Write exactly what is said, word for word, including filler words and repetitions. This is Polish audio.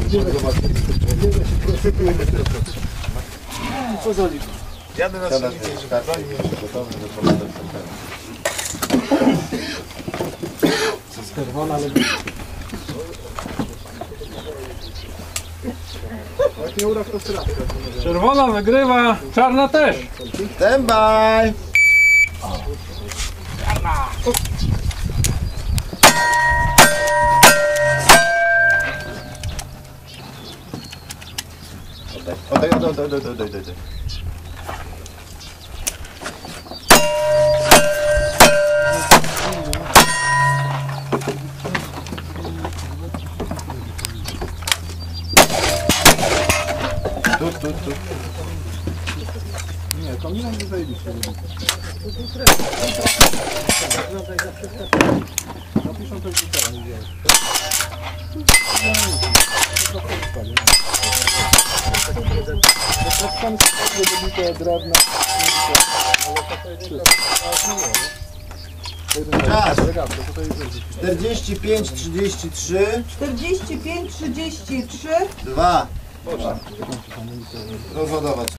Co za liczba? Jadę na silnicy, że kartę gotowy do polecenia. Czerwona, ale... Nie urak to straszne. Czerwona wygrywa, czarna też. Stand by! Oddaj, oddaj, oddaj, oddaj, oddaj, oddaj. Tu, tu, tu. Nie, to nie będzie zajebiście. Napiszą to już teraz, nie wiem. Tam sobie drewna. Czas! czterdzieści pięć trzydzieści trzy. czterdzieści pięć trzydzieści trzy. Dwa. Rozładować.